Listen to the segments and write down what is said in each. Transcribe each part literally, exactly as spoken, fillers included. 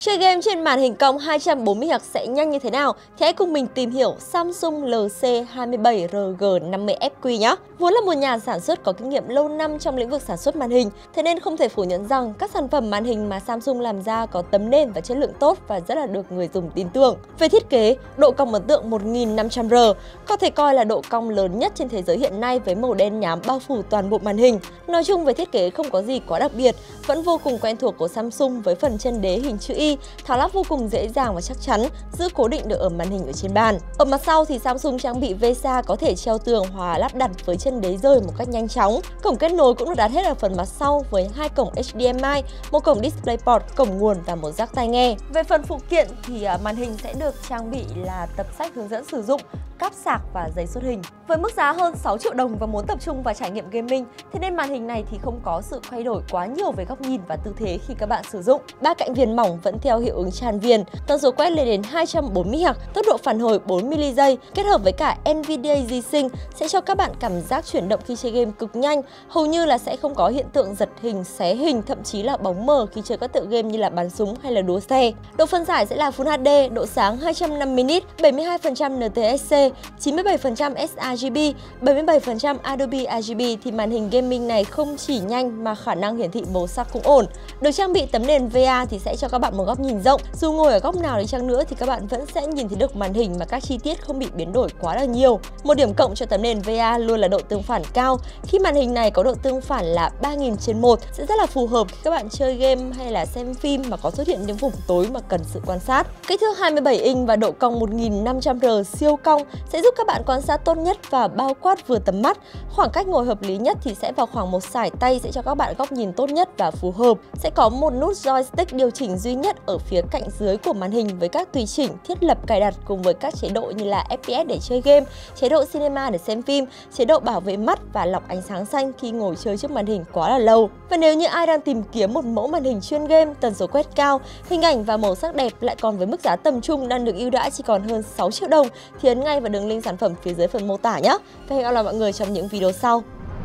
Chơi game trên màn hình cong hai trăm bốn mươi héc sẽ nhanh như thế nào? Thì hãy cùng mình tìm hiểu Samsung L C hai bảy R G năm mươi F Q nhé. Vốn là một nhà sản xuất có kinh nghiệm lâu năm trong lĩnh vực sản xuất màn hình, thế nên không thể phủ nhận rằng các sản phẩm màn hình mà Samsung làm ra có tấm nền và chất lượng tốt và rất là được người dùng tin tưởng. Về thiết kế, độ cong ấn tượng một nghìn năm trăm R có thể coi là độ cong lớn nhất trên thế giới hiện nay với màu đen nhám bao phủ toàn bộ màn hình. Nói chung về thiết kế không có gì quá đặc biệt, vẫn vô cùng quen thuộc của Samsung với phần chân đế hình chữ Y, tháo lắp vô cùng dễ dàng và chắc chắn, giữ cố định được ở màn hình ở trên bàn. Ở mặt sau thì Samsung trang bị vê ét a có thể treo tường hoặc lắp đặt với chân đế rời một cách nhanh chóng. Cổng kết nối cũng được đặt hết ở phần mặt sau với hai cổng H D M I, một cổng DisplayPort, cổng nguồn và một jack tai nghe. Về phần phụ kiện thì màn hình sẽ được trang bị là tập sách hướng dẫn sử dụng, cáp sạc và giấy xuất hình. Với mức giá hơn sáu triệu đồng và muốn tập trung vào trải nghiệm gaming, thế nên màn hình này thì không có sự thay đổi quá nhiều về góc nhìn và tư thế khi các bạn sử dụng. Ba cạnh viền mỏng vẫn theo hiệu ứng tràn viền, tần số quét lên đến hai trăm bốn mươi héc, tốc độ phản hồi bốn mi li giây, kết hợp với cả Nvidia G-Sync sẽ cho các bạn cảm giác chuyển động khi chơi game cực nhanh, hầu như là sẽ không có hiện tượng giật hình, xé hình, thậm chí là bóng mờ khi chơi các tựa game như là bắn súng hay là đua xe. Độ phân giải sẽ là Full hát đê, độ sáng hai trăm năm mươi nit, bảy mươi hai phần trăm N T S C, chín mươi bảy phần trăm S R G B, bảy mươi bảy phần trăm Adobe R G B thì màn hình gaming này không chỉ nhanh mà khả năng hiển thị màu sắc cũng ổn. Được trang bị tấm nền V R thì sẽ cho các bạn một góc nhìn rộng, dù ngồi ở góc nào đi chăng nữa thì các bạn vẫn sẽ nhìn thấy được màn hình mà các chi tiết không bị biến đổi quá là nhiều. Một điểm cộng cho tấm nền V R luôn là độ tương phản cao. Khi màn hình này có độ tương phản là ba nghìn trên một sẽ rất là phù hợp khi các bạn chơi game hay là xem phim mà có xuất hiện những vùng tối mà cần sự quan sát. Kích thước hai mươi bảy inch và độ cong một nghìn năm trăm R siêu cong sẽ giúp các bạn quan sát tốt nhất và bao quát vừa tầm mắt. Khoảng cách ngồi hợp lý nhất thì sẽ vào khoảng một sải tay sẽ cho các bạn góc nhìn tốt nhất và phù hợp. Sẽ có một nút joystick điều chỉnh duy nhất ở phía cạnh dưới của màn hình với các tùy chỉnh thiết lập cài đặt cùng với các chế độ như là F P S để chơi game, chế độ cinema để xem phim, chế độ bảo vệ mắt và lọc ánh sáng xanh khi ngồi chơi trước màn hình quá là lâu. Và nếu như ai đang tìm kiếm một mẫu màn hình chuyên game, tần số quét cao, hình ảnh và màu sắc đẹp lại còn với mức giá tầm trung đang được ưu đãi chỉ còn hơn sáu triệu đồng thì ấn ngay vào đường link sản phẩm phía dưới phần mô tả nhé. Và hẹn gặp lại mọi người trong những video sau.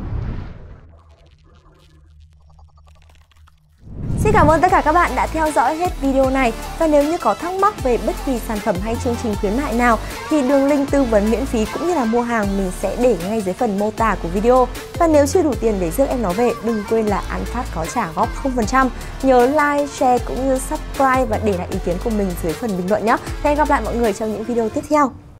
Xin cảm ơn tất cả các bạn đã theo dõi hết video này. Và nếu như có thắc mắc về bất kỳ sản phẩm hay chương trình khuyến mại nào thì đường link tư vấn miễn phí cũng như là mua hàng mình sẽ để ngay dưới phần mô tả của video. Và nếu chưa đủ tiền để rước em nó về, đừng quên là An Phát có trả góp không phần trăm. Nhớ like, share cũng như subscribe và để lại ý kiến của mình dưới phần bình luận nhé. Hẹn gặp lại mọi người trong những video tiếp theo.